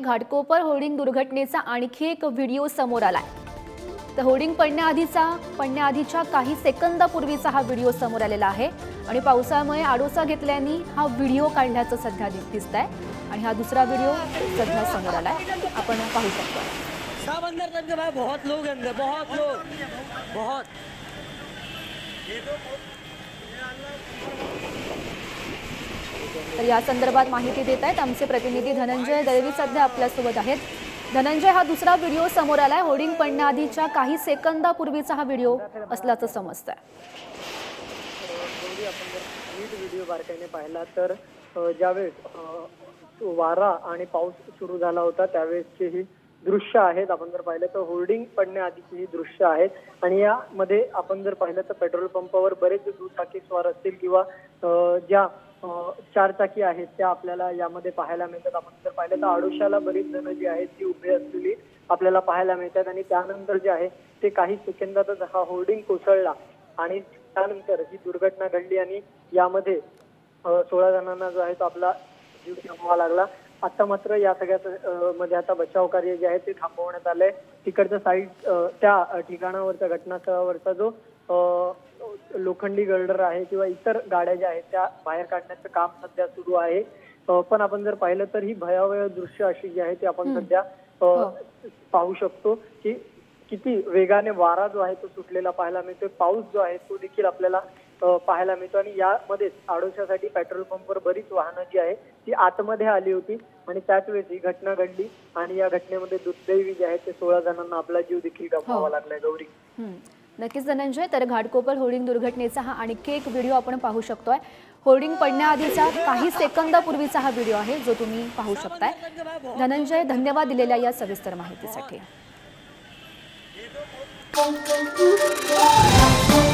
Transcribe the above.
Ghatkopar hoarding दुर्घटनेचा आणखी एक video समोर आलाय। तर होर्डिंग पडण्याआधीच्या काही सेकंदापूर्वीचा हा व्हिडिओ समोर आलेला आहे आणि पावसामुळे आडोसा घेतल्याने हा व्हिडिओ काढल्याचं सध्या दिसतंय आणि हा दुसरा व्हिडिओ सध्या समोर आलाय, आपण पाहू शकतो। सब अंदर तक के भाई बहुत लोग अंदर, बहुत लोग, बहुत। तर या संदर्भात माहिती देत आहेत आमचे प्रतिनिधी धनंजय दळवी सध्या आपल्यासोबत आहेत। धनंजय, हा दुसरा व्हिडिओ समोर आलाय, होर्डिंग पडण्याआधीच्या काही सेकंदापूर्वीचा हा व्हिडिओ असल्याचं समजतंय। आपण जर नीट व्हिडिओ बारकाईने पाहिला तर ज्यावेळेस वारा आणि पाऊस सुरू झाला होता त्यावेळेसचे ही दृश्य आहेत। आपण जर पाहिलं तर होर्डिंग पडण्याआधीची ही दृश्य आहेत आणि यामध्ये आपण जर पाहिलं तर पेट्रोल पंपावर बरेच दुचाकी स्वार असतील किंवा ज्या चारचाकी आहेत त्या आपल्याला यामध्ये पाहायला मिळतात। आपण जर पाहिलं तर आडोशाला बरीच जण जी आहेत ती उभी असलेली आपल्याला पाहायला मिळतात आणि त्यानंतर जे आहे ते काही सेकंदातच हा होर्डिंग कोसळला आणि त्यानंतर ही दुर्घटना घडली आणि यामध्ये 16 जणांना जो आहे तो आपला जीव गमवावा लागला। आता मात्र या सगळ्या मध्ये आता बचाव कार्य जे आहे ते थांबवण्यात आलंय। तिकडच्या साईड त्या ठिकाणावरचा घटनास्थळावरचा जो लोखंडी गर्डर आहे किंवा इतर गाड्या ज्या आहेत त्या बाहेर काढण्याचं काम सध्या सुरू आहे। पण आपण जर पाहिलं तर ही भयावह दृश्य अशी जी आहे ती आपण सध्या पाहू शकतो की किती वेगाने वारा जो आहे तो सुटलेला पाहायला मिळतोय, पाऊस जो आहे तो देखील आपल्याला पाहायला मिळतो आणि यामध्ये आडोशासाठी पेट्रोल पंपवर बरीच वाहनं जी आहे ती आतमध्ये आली होती आणि त्याच वेळेस ही घटना घडली आणि या घटनेमध्ये दुर्दैवी जे आहे ते 16 जणांना आपला जीव देखील गमवावा लागलाय। गौरी, नक्कीच धनंजय, तर घाटकोपर होर्डिंग दुर्घटनेचा हा आणखी एक व्हिडिओ आपण पाहू शकतोय। होर्डिंग पडण्याआधीचा काही सेकंदापूर्वीचा हा व्हिडिओ आहे जो तुम्ही पाहू शकताय। धनंजय, धन्यवाद दिलेल्या या सविस्तर माहितीसाठी।